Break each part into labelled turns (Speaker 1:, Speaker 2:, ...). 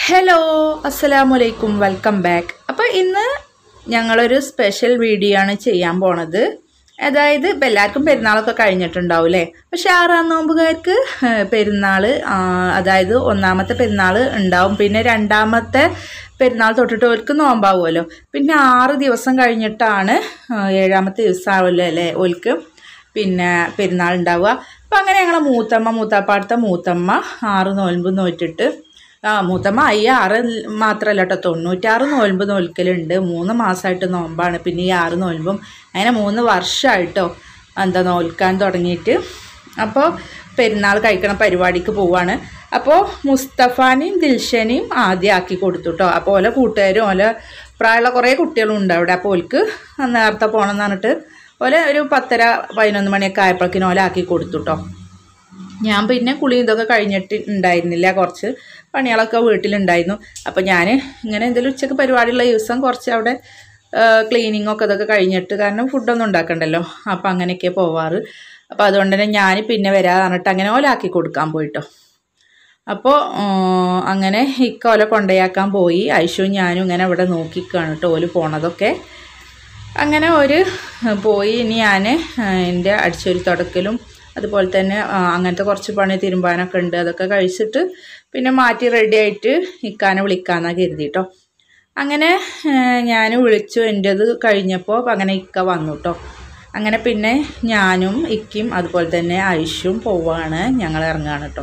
Speaker 1: Hello അസ്സലാമലൈക്കും welcome back. അപ്പോൾ ഇന്ന് ഞങ്ങളൊരു സ്പെഷ്യൽ വീഡിയോ ആണ് ചെയ്യാൻ പോണത്. അതായത് ഇപ്പം എല്ലാവർക്കും പെരുന്നാളൊക്കെ കഴിഞ്ഞിട്ടുണ്ടാവും അല്ലേ. പക്ഷെ 6-ാം നോമ്പുകാർക്ക് പെരുന്നാൾ, അതായത് ഒന്നാമത്തെ പെരുന്നാൾ ഉണ്ടാവും, പിന്നെ രണ്ടാമത്തെ പെരുന്നാൾ തൊട്ടിട്ട് ഓർക്ക് നോമ്പാവുമല്ലോ. പിന്നെ 6 ദിവസം കഴിഞ്ഞിട്ടാണ് 7-ാമത്തെ ദിവസം ആവുമല്ലോ അല്ലേ ഓർക്ക് പിന്നെ പെരുന്നാൾ ഉണ്ടാവുക. അപ്പം അങ്ങനെ ഞങ്ങളെ മൂത്തപ്പാടുത്ത മൂത്തമ്മ 6 നോൽമ്പ് നോറ്റിട്ട്, മൂത്തമ്മ 6 മാത്രമല്ല കേട്ടോ, 96 നോൽമ്പ് നോൽക്കലുണ്ട്. 3 മാസമായിട്ട് നോമ്പാണ്. പിന്നെ ഈ 6 നോൽമ്പും അങ്ങനെ 3 വർഷമായിട്ടോ നോൽക്കാൻ തുടങ്ങിയിട്ട്. അപ്പോൾ പെരുന്നാൾ കഴിക്കണ പരിപാടിക്ക് പോവാണ്. അപ്പോൾ മുസ്തഫാനെയും ദിൽഷനെയും ആദ്യം ആക്കി കൊടുത്തു കേട്ടോ. അപ്പോൾ ഓലെ കൂട്ടുകാരും ഓലെ പ്രായമുള്ള കുറേ കുട്ടികളും ഉണ്ട് അവിടെ. അപ്പോൾ ഓൽക്ക് നേരത്തെ പോകണം എന്ന് പറഞ്ഞിട്ട് ഓലെ ഒരു 10-11 മണിയൊക്കെ ആയപ്പോഴേക്കിനും ഓലെ ആക്കി കൊടുത്തു കേട്ടോ. ഞാൻ പിന്നെ കുളി ഇതൊക്കെ കഴിഞ്ഞിട്ട് ഉണ്ടായിരുന്നില്ല, കുറച്ച് പണികളൊക്കെ വീട്ടിലുണ്ടായിരുന്നു. അപ്പോൾ ഞാൻ ഇങ്ങനെ എന്തെങ്കിലും ഉച്ചയ്ക്ക് പരിപാടിയുള്ള ദിവസം കുറച്ച് അവിടെ ക്ലീനിങ്ങൊക്കെ ഇതൊക്കെ കഴിഞ്ഞിട്ട്, കാരണം ഫുഡൊന്നും ഉണ്ടാക്കണ്ടല്ലോ, അപ്പോൾ അങ്ങനെയൊക്കെ പോവാറ്. അപ്പോൾ അതുകൊണ്ട് തന്നെ ഞാൻ പിന്നെ വരാതെ പറഞ്ഞിട്ട് അങ്ങനെ ഓലാക്കി കൊടുക്കാൻ പോയിട്ടോ. അപ്പോൾ അങ്ങനെ ഓല കൊണ്ടയാക്കാൻ പോയി. ഐഷുവും ഞാനും ഇങ്ങനെ ഇവിടെ നോക്കിക്കാണ് കേട്ടോ ഓല് പോണതൊക്കെ. അങ്ങനെ ഒരു പോയി. ഇനി ഞാൻ എൻ്റെ അടിച്ചൊരു തുടക്കലും അതുപോലെ തന്നെ അങ്ങനത്തെ കുറച്ച് പണി തിരുമ്പാനൊക്കെ ഉണ്ട്, അതൊക്കെ കഴിച്ചിട്ട് പിന്നെ മാറ്റി റെഡി ആയിട്ട് ഇക്കാനെ വിളിക്കാമെന്നാണ് കരുതി കേട്ടോ. അങ്ങനെ ഞാൻ വിളിച്ചു. എൻ്റേത് കഴിഞ്ഞപ്പോൾ അങ്ങനെ ഇക്ക വന്നു കേട്ടോ. അങ്ങനെ പിന്നെ ഞാനും ഇക്കയും അതുപോലെ തന്നെ ഐഷും പോവാണ്, ഞങ്ങൾ ഇറങ്ങുകയാണ് കേട്ടോ.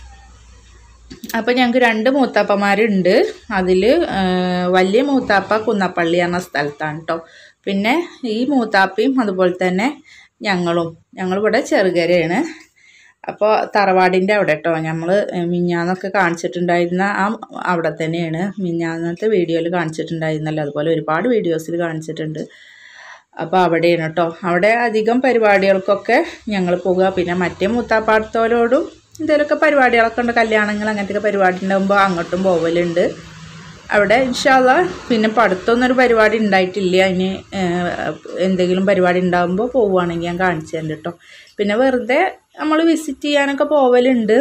Speaker 1: അപ്പോൾ ഞങ്ങൾക്ക് 2 മൂത്താപ്പന്മാരുണ്ട്. അതിൽ വലിയ മൂത്താപ്പ കുന്നപ്പള്ളി എന്ന സ്ഥലത്താണ് കേട്ടോ. പിന്നെ ഈ മൂത്താപ്പയും അതുപോലെ തന്നെ ഞങ്ങളിവിടെ ചെറുകരയാണ്. അപ്പോൾ തറവാടിൻ്റെ അവിടെ കേട്ടോ. നമ്മൾ മിഞ്ഞാന്നൊക്കെ കാണിച്ചിട്ടുണ്ടായിരുന്ന അവിടെ തന്നെയാണ്. മിഞ്ഞാന്നത്തെ വീഡിയോയിൽ കാണിച്ചിട്ടുണ്ടായിരുന്നല്ലോ, അതുപോലെ ഒരുപാട് വീഡിയോസിൽ കാണിച്ചിട്ടുണ്ട്. അപ്പോൾ അവിടെയാണ് കേട്ടോ. അവിടെ അധികം പരിപാടികൾക്കൊക്കെ ഞങ്ങൾ പോകുക. പിന്നെ മറ്റേ മൂത്താപ്പാടത്തോലോടും എന്തെങ്കിലുമൊക്കെ പരിപാടികളൊക്കെ ഉണ്ട്, കല്യാണങ്ങൾ അങ്ങനത്തെ പരിപാടി ഉണ്ടാകുമ്പോൾ അങ്ങോട്ടും പോവലുണ്ട്. അവിടെ ഇൻഷാ അല്ലാഹ് പിന്നെ ഇപ്പോൾ അടുത്തൊന്നൊരു പരിപാടി ഉണ്ടായിട്ടില്ല. ഇനി എന്തെങ്കിലും പരിപാടി ഉണ്ടാകുമ്പോൾ പോവുകയാണെങ്കിൽ ഞാൻ കാണിച്ചു തരുന്നുണ്ട് കേട്ടോ. പിന്നെ വെറുതെ നമ്മൾ വിസിറ്റ് ചെയ്യാനൊക്കെ പോവലുണ്ട്.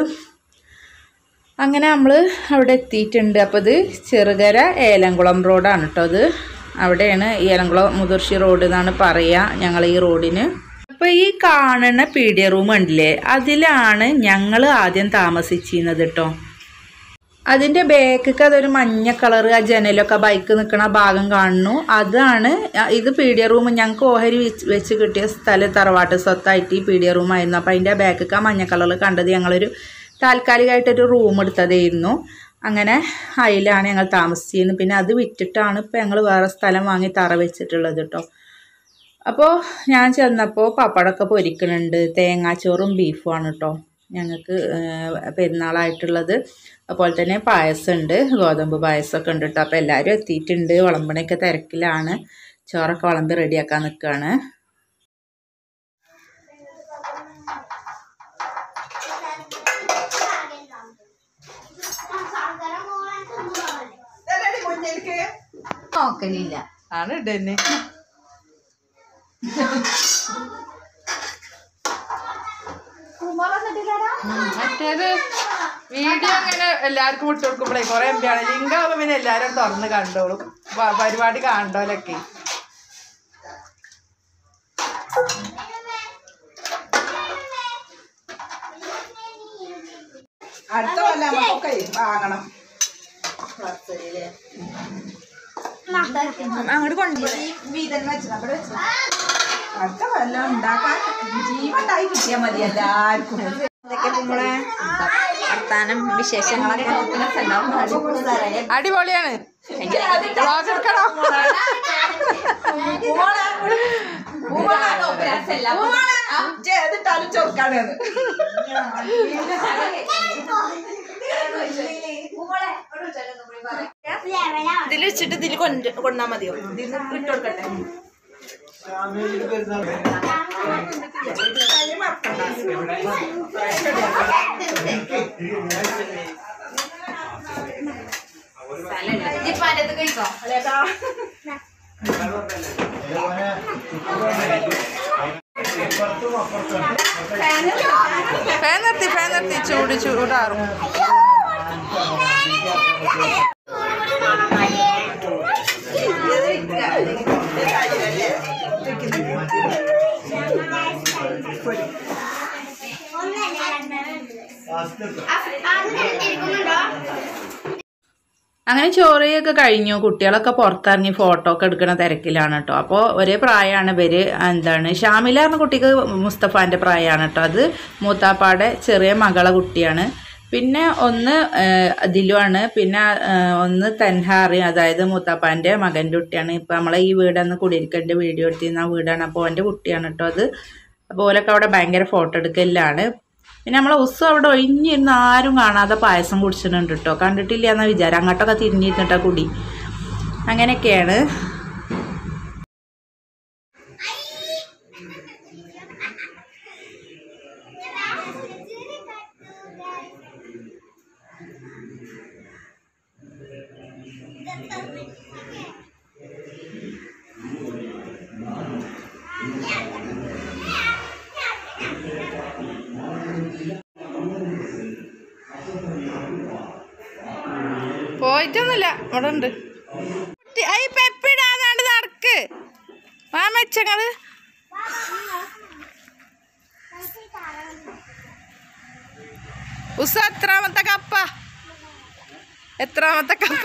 Speaker 1: അങ്ങനെ നമ്മൾ അവിടെ എത്തിയിട്ടുണ്ട്. അപ്പോൾ ഇത് ചെറുകര ഏലംകുളം റോഡാണ് കേട്ടോ. അത് അവിടെയാണ് ഏലംകുളം മുതിർശി റോഡ് എന്നാണ് പറയുക ഞങ്ങൾ ഈ റോഡിന്. അപ്പോൾ ഈ കാണുന്ന പീഡിയ റൂം ഉണ്ടല്ലേ, അതിലാണ് ഞങ്ങൾ ആദ്യം താമസിച്ചിരുന്നത് കേട്ടോ. അതിൻ്റെ ബാക്കൊക്കെ അതൊരു മഞ്ഞ കളറ്, ആ ജനലൊക്കെ ബൈക്ക് നിൽക്കുന്ന ഭാഗം കാണുന്നു. അതാണ് ഇത് പീഡിയ റൂം. ഞങ്ങൾക്ക് ഓഹരി വെച്ച് കിട്ടിയ സ്ഥലം തറവാട്ട് സ്വത്തായിട്ട് ഈ പീഡിയ റൂമായിരുന്നു. അപ്പോൾ അതിൻ്റെ ബാക്കൊക്കെ ആ മഞ്ഞ കളറിൽ കണ്ടത് ഞങ്ങളൊരു താൽക്കാലികമായിട്ടൊരു റൂം എടുത്തതായിരുന്നു. അങ്ങനെ അതിലാണ് ഞങ്ങൾ താമസിച്ചിരുന്നത്. പിന്നെ അത് വിറ്റിട്ടാണ് ഇപ്പോൾ ഞങ്ങൾ വേറെ സ്ഥലം വാങ്ങി തറ വെച്ചിട്ടുള്ളത് കേട്ടോ. അപ്പോൾ ഞാൻ ചെന്നപ്പോൾ പപ്പടമൊക്കെ പൊരിക്കുന്നുണ്ട്. തേങ്ങാച്ചോറും ബീഫുമാണ് കേട്ടോ ഞങ്ങൾക്ക് പെരുന്നാളായിട്ടുള്ളത്. അതുപോലെ തന്നെ പായസമുണ്ട്, ഗോതമ്പ് പായസമൊക്കെ ഉണ്ട് കേട്ടോ. അപ്പോൾ എല്ലാവരും എത്തിയിട്ടുണ്ട്. വിളമ്പണയൊക്കെ തിരക്കിലാണ്. ചോറൊക്കെ വിളമ്പി റെഡിയാക്കാൻ നിൽക്കുകയാണ്.
Speaker 2: നോക്കലില്ല
Speaker 1: ആണ് ഇടന്നെ. മറ്റേത് വീഡിയോ അങ്ങനെ എല്ലാവർക്കും വിട്ടു കൊടുക്കുമ്പോഴേ കുറെ എംബിയാണ്. ലിങ്ക് ആവുമ്പോൾ പിന്നെ എല്ലാവരും തുറന്ന് കണ്ടോളും, പരിപാടി കാണണ്ടോലൊക്കെ. അടുത്ത കൊല്ലം നമുക്കൊക്കെ വാങ്ങണം. അങ്ങോട്ട് കൊണ്ടുപോയി വീതം വെച്ചു അവിടെ വെച്ചു. അടുത്ത കൊല്ലം ഉണ്ടാക്കാൻ ജീവണ്ടായി കിട്ടിയാൽ മതി എല്ലാവർക്കും.
Speaker 2: നമ്മളെ വർത്താനം വിശേഷങ്ങളൊക്കെ
Speaker 1: അടിപൊളിയാണ്. ചൊറുക്കാണ് ഇതിൽ വെച്ചിട്ട് ഇതിൽ കൊണ്ടാ മതിയോ? ഇതിൽ ഇട്ട് കൊടുക്കട്ടെ. ഫാൻ നിർത്തി ചൂടാറും. അങ്ങനെ ചോറയൊക്കെ കഴിഞ്ഞു. കുട്ടികളൊക്കെ പുറത്തിറങ്ങി ഫോട്ടോ ഒക്കെ എടുക്കുന്ന തിരക്കിലാണ് കേട്ടോ. അപ്പോൾ ഒരേ പ്രായമാണ് ഇവര്. എന്താണ് ഷാമില എന്ന കുട്ടിക്ക് മുസ്തഫാൻ്റെ പ്രായമാണ് കേട്ടോ. അത് മൂത്താപ്പാടെ ചെറിയ മകളെ കുട്ടിയാണ്. പിന്നെ ഒന്ന് ദിലുവാണ്. പിന്നെ ഒന്ന് തൻഹാറി, അതായത് മൂത്താപ്പാൻ്റെ മകൻ്റെ കുട്ടിയാണ്. ഇപ്പം നമ്മളെ ഈ വീടന്ന് കുടിയിരിക്കലിൻ്റെ വീഡിയോ എടുത്തിരുന്ന ആ വീടാണ്. അപ്പോൾ എൻ്റെ കുട്ടിയാണ് കേട്ടോ അത്. അപ്പോൾ ഓലൊക്കെ അവിടെ ഭയങ്കര ഫോട്ടോ എടുക്കലാണ്. പിന്നെ നമ്മളെ ഉസ്സു അവിടെ ഒഴിഞ്ഞിരുന്ന് ആരും കാണാതെ പായസം കുടിച്ചിട്ടുണ്ട് കേട്ടോ. കണ്ടിട്ടില്ല എന്നാ വിചാരം. അങ്ങോട്ടൊക്കെ തിരിഞ്ഞിരുന്നിട്ടാ കുടി. അങ്ങനെയൊക്കെയാണ്. പോയിട്ടൊന്നുമില്ല, ഇവിടെ ഉണ്ട്. പെപ്പിടാതാണ്ട് നടക്ക് ആ മെച്ചങ്ങള്. ഉസ എത്രാമത്തെ കപ്പ? എത്രാമത്തെ കപ്പ?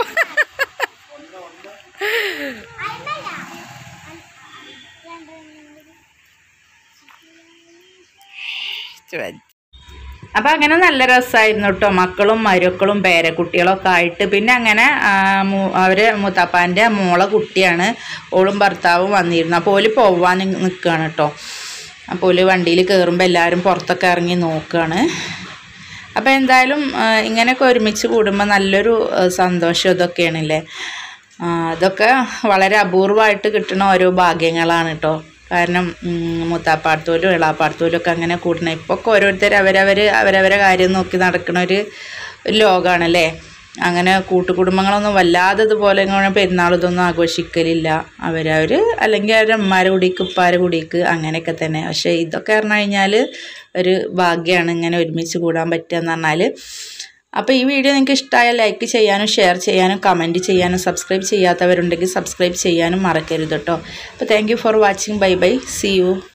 Speaker 1: അപ്പം അങ്ങനെ നല്ല രസമായിരുന്നു കേട്ടോ. മക്കളും മരുക്കളും പേരക്കുട്ടികളൊക്കെ ആയിട്ട്. പിന്നെ അങ്ങനെ അവര് മുത്തപ്പാൻ്റെ മോളെ കുട്ടിയാണ്. ഓളും ഭർത്താവും വന്നിരുന്നു. അപ്പോൾ ഓല് പോവാൻ നിൽക്കുകയാണ് കേട്ടോ. അപ്പോൾ ഓല് വണ്ടിയിൽ കയറുമ്പോൾ എല്ലാവരും പുറത്തൊക്കെ ഇറങ്ങി നോക്കുകയാണ്. അപ്പോൾ എന്തായാലും ഇങ്ങനെയൊക്കെ ഒരുമിച്ച് കൂടുമ്പോൾ നല്ലൊരു സന്തോഷം ഇതൊക്കെയാണല്ലേ. ഇതൊക്കെ വളരെ അപൂർവമായിട്ട് കിട്ടുന്ന ഓരോ ഭാഗ്യങ്ങളാണ് കേട്ടോ. കാരണം മൂത്താപ്പാടത്തോലും ഇളാപ്പാടത്തോലും ഒക്കെ അങ്ങനെ കൂടണം. ഇപ്പോൾ ഒക്കെ ഓരോരുത്തർ അവരവരെ കാര്യം നോക്കി നടക്കുന്ന ഒരു ലോകമാണല്ലേ. അങ്ങനെ കൂട്ടുകുടുംബങ്ങളൊന്നും വല്ലാതെ ഇതുപോലെ ഇങ്ങനെ പെരുന്നാൾ ഇതൊന്നും ആഘോഷിക്കലില്ല. അവരവർ അല്ലെങ്കിൽ അവരുടെ ഉമ്മാരെ കുടിക്ക് ഉപ്പാരെ കുടിക്ക് അങ്ങനെയൊക്കെ തന്നെ. പക്ഷേ ഇതൊക്കെ പറഞ്ഞു കഴിഞ്ഞാൽ ഒരു ഭാഗ്യമാണ് ഇങ്ങനെ ഒരുമിച്ച് കൂടാൻ പറ്റുക എന്ന് പറഞ്ഞാൽ. അപ്പോൾ ഈ വീഡിയോ നിങ്ങൾക്ക് ഇഷ്ടമായാൽ ലൈക്ക് ചെയ്യാനും ഷെയർ ചെയ്യാനും കമൻറ്റ് ചെയ്യാനും സബ്സ്ക്രൈബ് ചെയ്യാത്തവരുണ്ടെങ്കിൽ സബ്സ്ക്രൈബ് ചെയ്യാനും മറക്കരുത് കേട്ടോ. അപ്പോൾ thank you for watching. Bye bye. See U.